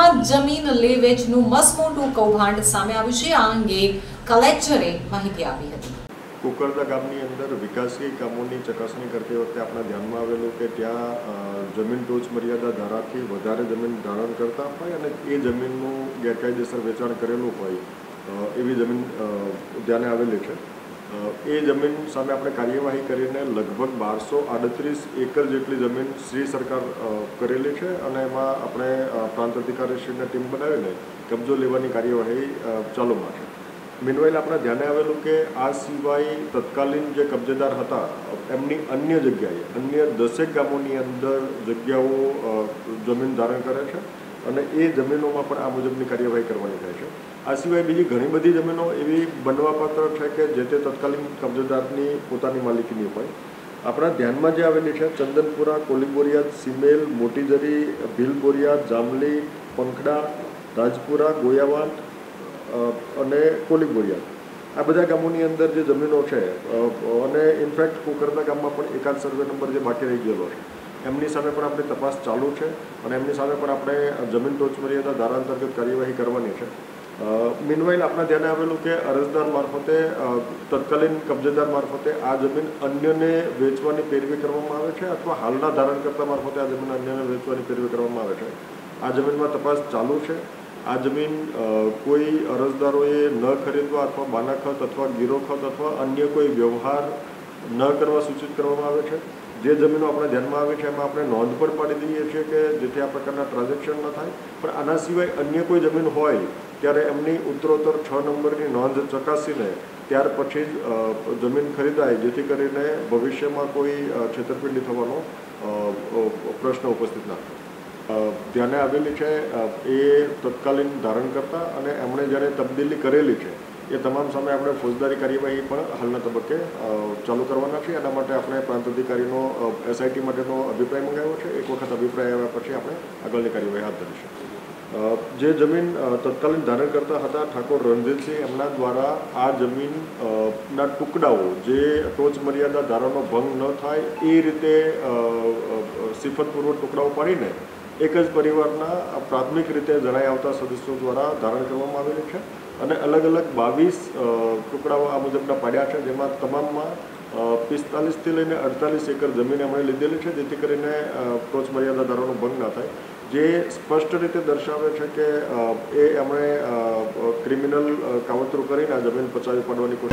વિસ્તારમાં જમીન લે વેચનું મસમોટું કૌભાંડ સામે આવ્યું છે। આ અંગે કલેક્ટરે માહિતી આપી હતી। કુકરદા ગામની અંદર વિકાસી કામોની ચકાસણી કરતી વખતે આપણા ધ્યાનમાં આવેલું કે ત્યાં જમીન ટોચ મર્યાદા ધારાથી વધારે જમીન ધારણ કરતા હોય અને એ જમીનનું ગેરકાયદેસર વેચાણ કરેલું હોય એવી જમીન ધ્યાને આવેલી છે। એ જમીન સામે આપણે કાર્યવાહી કરીને લગભગ 1238 એકર જેટલી જમીન શ્રી સરકાર કરેલી છે અને એમાં આપણે પ્રાંત અધિકારીશ્રીને ટીમ બનાવીને કબજો લેવાની કાર્યવાહી ચાલુમાં છે। મીનવાઇલ આપણા ધ્યાને આવેલું કે આ સિવાય તત્કાલીન જે કબજેદાર હતા એમની અન્ય જગ્યાએ અન્ય 10 ગામોની અંદર જગ્યાઓ જમીન ધારણ કરે છે અને એ જમીનોમાં પણ આ મુજબની કાર્યવાહી કરવાની થાય છે। આ સિવાય બીજી ઘણી બધી જમીનો એવી બનવાપાત્ર છે કે જે તે તત્કાલીન કબજેદારની પોતાની માલિકીની હોય। આપણા ધ્યાનમાં જે આવેલી છે ચંદનપુરા, કોલીબોરિયાદ, સિમેલ, મોટીજરી, ભીલબોરિયાદ, જામલી, પંખડા, રાજપુરા, ગોયાવાડ અને કોલીબોરિયાદ આ બધા ગામોની અંદર જે જમીનો છે અને ઇનફેક્ટ કુકરદા ગામમાં પણ એકાદ સર્વે નંબર જે બાકી રહી ગયેલો છે એમની સામે પણ આપણી તપાસ ચાલુ છે અને એમની સામે પણ આપણે જમીન ટોચ મર્યાદા ધારા અંતર્ગત કાર્યવાહી કરવાની છે। મીનવાઇલ આપણા ધ્યાને આવેલું કે અરજદાર મારફતે તત્કાલીન કબજેદાર મારફતે આ જમીન અન્યને વેચવાની પેરવી કરવામાં આવે છે અથવા હાલના ધારણકર્તા મારફતે આ જમીન અન્યને વેચવાની પેરવી કરવામાં આવે છે। આ જમીનમાં તપાસ ચાલુ છે। આ જમીન કોઈ અરજદારોએ ન ખરીદવા અથવા બાનાખત અથવા ગીરોખત અથવા અન્ય કોઈ વ્યવહાર ન કરવા સૂચિત કરવામાં આવે છે। જે જમીનો આપણે ધ્યાનમાં આવે છે એમાં આપણે નોંધ પણ પાડી દઈએ છીએ કે જેથી આ પ્રકારના ટ્રાન્ઝેક્શન ન થાય, પણ આના સિવાય અન્ય કોઈ જમીન હોય ત્યારે એમની ઉત્તરોત્તર 6 નંબરની નોંધ ચકાસીને ત્યાર પછી જ જમીન ખરીદાય જેથી કરીને ભવિષ્યમાં કોઈ છેતરપિંડી થવાનો પ્રશ્ન ઉપસ્થિત ના થાય। ધ્યાને આવેલી છે એ તત્કાલીન ધારણકર્તા અને એમણે જ્યારે તબદીલી કરેલી છે એ તમામ સામે આપણે ફોજદારી કાર્યવાહી પણ હાલના તબક્કે ચાલુ કરવાના છીએ। એના માટે આપણે પ્રાંત અધિકારીનો SIT માટેનો અભિપ્રાય મંગાવ્યો છે। એક વખત અભિપ્રાય આવ્યા પછી આપણે આગળની કાર્યવાહી હાથ ધરીશું। જે જમીન તત્કાલીન ધારણકર્તા હતા ઠાકોર રણજીતસિંહ એમના દ્વારા આ જમીન ના ટુકડાઓ જે ટોચ મર્યાદા ધારાનો ભંગ ન થાય એ રીતે સિફતપૂર્વક ટુકડાઓ પાડીને એક જ પરિવારના પ્રાથમિક રીતે જણાઈ આવતા સદસ્યો દ્વારા ધારણ કરવામાં આવેલી છે અને અલગ અલગ 22 ટુકડાઓ આ મુજબના પાડ્યા છે, જેમાં તમામમાં 45થી લઈને 48 એકર જમીન એમણે લીધેલી છે જેથી કરીને ટોચ મર્યાદા ધારાનો ભંગ ના થાય, જે સ્પષ્ટ રીતે દર્શાવે છે કે એ એમણે ક્રિમિનલ કાવતરું કરીને આ જમીન પચાવી પાડવાની કોશિશ